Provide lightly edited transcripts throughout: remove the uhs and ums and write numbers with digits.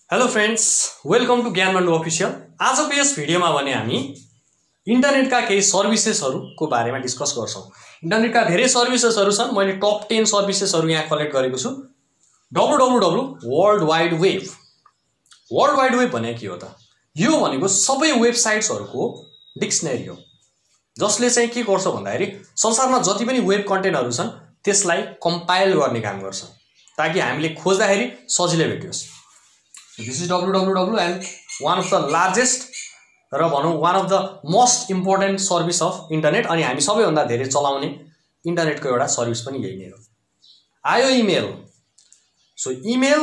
Hello friends, welcome to Gyanmandu official. आजको यस भिडियोमा भने हामी इन्टरनेटका केही सर्भिसेसहरुको बारेमा डिस्कस गर्छौं। इन्टरनेटका धेरै सर्भिसेसहरु छन्। मैले टप 10 सर्भिसेसहरु यहाँ कलेक्ट गरेको छु। www world wide web. World wide web भने के हो त? यो भनेको सबै वेबसाइट्सहरुको डिक्सनरी हो, जसले चाहिँ के गर्छ भन्दाखेरि संसारमा जति पनि वेब कन्टेन्टहरु छन् त्यसलाई कम्पाइल गर्ने काम गर्छ, ताकि हामीले खोज्दाखेरि सजिलै भेटियोस्। This is www and one of the largest र भनौं one of the most important service of internet। अनि हामी सबैभन्दा धेरै चलाउने इन्टरनेटको एउटा सर्भिस पनि यही नै हो। आयो इमेल। सो इमेल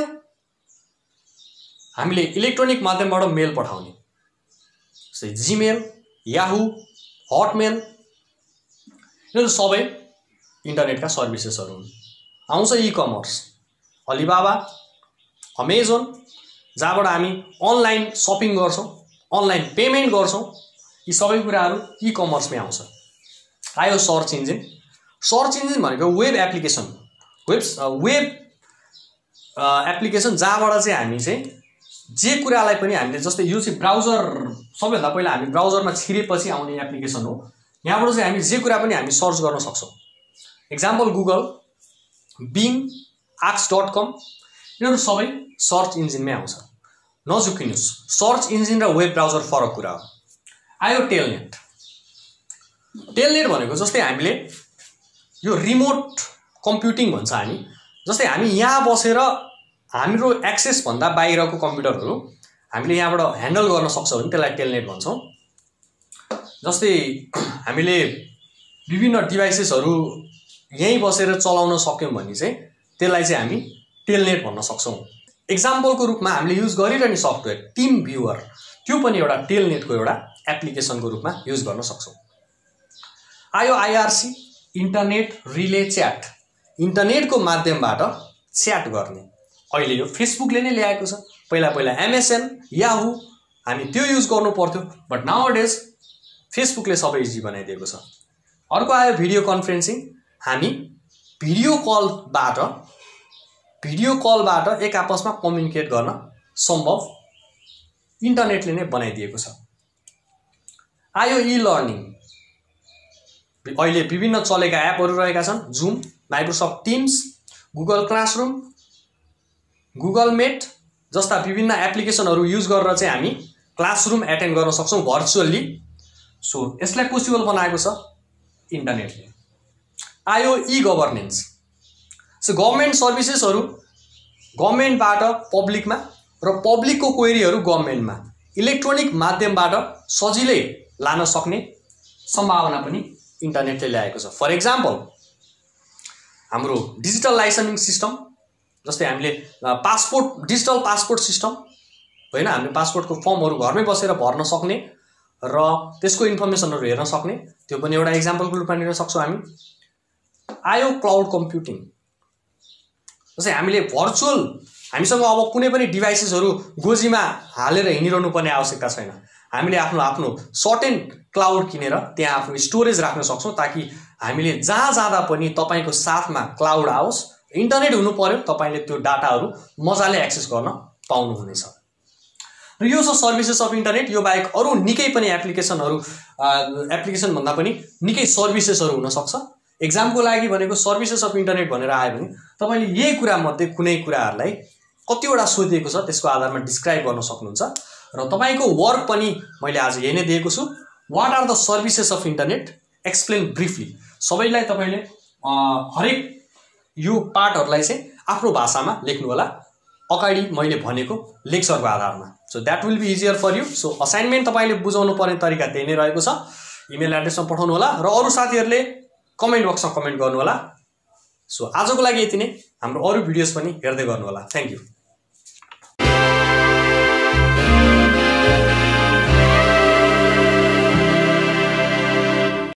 हामीले इलेक्ट्रोनिक माध्यमबाट मेल पठाउने, सो जीमेल, याहू, हटमेल, यो सबै इन्टरनेटका सर्भिसेसहरु हुन्। आउँछ ई-कमर्स, अलिबाबा, अमेजन, जहाँबाट हामी अनलाइन शपिङ गर्छौं, अनलाइन पेमेन्ट गर्छौं, यी सबै कुराहरु ई-कमर्समै आउँछ। आयो सर्च इन्जिन। सर्च इन्जिन भनेको वेब एप्लिकेसन, वेब एप्लिकेसन जहाँबाट चाहिँ हामी चाहिँ जे कुरालाई पनि हामीले, जस्तै यो चाहिँ ब्राउजर, सबैभन्दा पहिला हामी ब्राउजरमा छिरेपछि आउने एप्लिकेसन हो। यहाँबाट चाहिँ हामी जे कुरा पनि हामी सर्च गर्न सक्छौं। एक्जाम्पल गुगल, बिङ, ask.com, यिनीहरु सबै सर्च इन्जिनमै आउँछ। नझुकिनुस्, सर्च इन्जिन र वेब ब्राउजर फरक कुरा हो। आयो टेलनेट। टेलनेट भनेको जस्तै हामीले यो रिमोट कम्प्युटिङ भन्छ हामी, जस्तै हामी यहाँ बसेर हाम्रो एक्सेस भन्दा बाहिरको कम्प्युटरहरु हामीले यहाँबाट ह्यान्डल गर्न सक्छौं भने त्यसलाई टेलनेट भन्छौं। जस्तै हामीले विभिन्न डिभाइसेसहरु यही बसेर चलाउन सक्यौं भने चाहिँ त्यसलाई चाहिँ हामी टेलनेट भन्न सक्छौं। एक्जाम्पलको रूपमा हामीले युज गरिरहने सफ्टवेयर टिम भ्युअर, त्यो पनि एउटा टेलनेटको एउटा एप्लिकेसनको रूपमा युज गर्न सक्छौं। आयो आईआरसी, इन्टरनेट रिले च्याट। इन्टरनेटको माध्यमबाट च्याट गर्ने अहिले यो फेसबुकले नै ल्याएको छ। पहिला पहिला एमएसएन, याहू हामी त्यो युज गर्नु पर्थ्यो, बट नाउअडेज फेसबुकले सबै इजी बनाइदिएको छ। अर्को आयो भिडियो कन्फरेन्सिङ। हामी भिडियो कलबाट एक आपसमा कम्युनिकेट गर्न सम्भव इन्टरनेटले नै बनाइदिएको छ। आयो ई लर्निङ। अहिले विभिन्न चलेका एपहरु रहेका छन्, Zoom, Microsoft Teams, Google Classroom, Google Meet जस्ता विभिन्न एप्लिकेसनहरु युज गरेर चाहिँ हामी क्लासरुम एटेन्ड गर्न सक्छौं भर्चुअली। सो यसलाई पोसिबल बनाएको छ इन्टरनेटले। आयो ई गभर्नेन्स। सो गभर्नमेन्ट सर्भिसेसहरु गभर्नमेन्टबाट पब्लिकमा र पब्लिकको क्वेरीहरु गभर्नमेन्टमा इलेक्ट्रोनिक माध्यमबाट सजिलै लान सक्ने सम्भावना पनि इन्टरनेटले ल्याएको छ। फर एक्जाम्पल हाम्रो डिजिटल लाइसेन्सिङ सिस्टम, जस्तै हामीले पासपोर्ट, डिजिटल पासपोर्ट सिस्टम हैन, हामीले पासपोर्टको फर्महरु घरमै बसेर भर्न सक्ने र त्यसको इन्फर्मेसनहरु हेर्न सक्ने, त्यो पनि एउटा एक्जाम्पलको रूपमा लिन सक्छौं हामी। आयो क्लाउड कम्प्युटिङ। जस्तै हामीले भर्चुअल, हामीसँग अब कुनै पनि डिभाइसेसहरु गोजीमा हालेर हिँडिरहनु पर्ने आवश्यकता छैन। हामीले आफ्नो सर्टेन क्लाउड किनेर त्यहाँ आफ्नो स्टोरेज राख्न सक्छौं, ताकि हामीले जहाँ जाँदा पनि तपाईको साथमा क्लाउड आओस्, इन्टरनेट हुनु पर्यो, तपाईले त्यो डाटाहरु मजाले एक्सेस गर्न पाउनु हुनेछ। र यो छ सर्भिसेस अफ इन्टरनेट। यो बाहेक अरु निकै पनि एप्लिकेसन भन्दा पनि निकै सर्भिसेसहरु हुन सक्छ। एक्जामको लागि भनेको सर्भिसेस अफ इन्टरनेट भनेर आयो भने तपाईले यही कुरा मध्ये कुनै कुराहरुलाई कतिवटा सोधिएको छ त्यसको आधारमा डिस्क्राइब गर्न सक्नुहुन्छ। र तपाईको वर्क पनि मैले आज यही नै दिएको छु। What are the services of internet, explain briefly. सबैलाई तपाईले हरेक यो पार्टहरुलाई चाहिँ आफ्नो भाषामा लेख्नु होला, अगाडि मैले भनेको लेक्चरको आधारमा। So that will be easier for you. So assignment तपाईले बुझाउनु पर्ने तरिका त्यही नै रहेको छ। इमेल एड्रेसमा पठाउनु होला र अरु साथीहरुले कमेन्ट बक्समा कमेन्ट गर्नु होला। सो आजको लागि यति नै। हाम्रो अरु भिडियोज पनि हेर्दै गर्नु होला। Thank you.